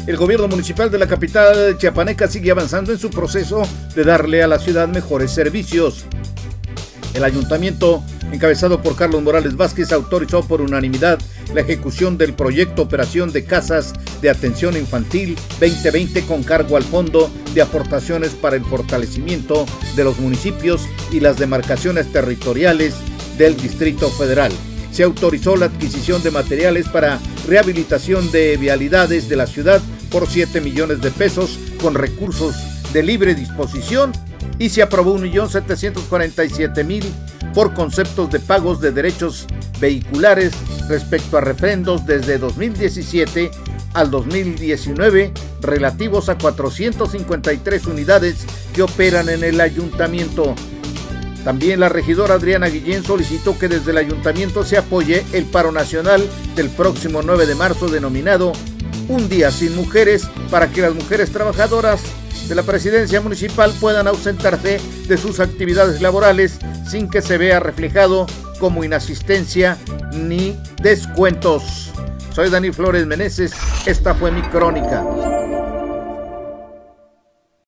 El gobierno municipal de la capital chiapaneca sigue avanzando en su proceso de darle a la ciudad mejores servicios. El ayuntamiento, encabezado por Carlos Morales Vázquez, autorizó por unanimidad la ejecución del proyecto Operación de Casas de Atención Infantil 2020 con cargo al Fondo de Aportaciones para el Fortalecimiento de los Municipios y las Demarcaciones Territoriales del Distrito Federal. Se autorizó la adquisición de materiales para rehabilitación de vialidades de la ciudad por 7 millones de pesos con recursos de libre disposición y se aprobó 1.747.000 por conceptos de pagos de derechos vehiculares respecto a refrendos desde 2017 al 2019 relativos a 453 unidades que operan en el ayuntamiento. También la regidora Adriana Guillén solicitó que desde el ayuntamiento se apoye el paro nacional del próximo 9 de marzo denominado Un Día Sin Mujeres para que las mujeres trabajadoras de la presidencia municipal puedan ausentarse de sus actividades laborales sin que se vea reflejado como inasistencia ni descuentos. Soy Dani Flores Meneses, esta fue mi crónica.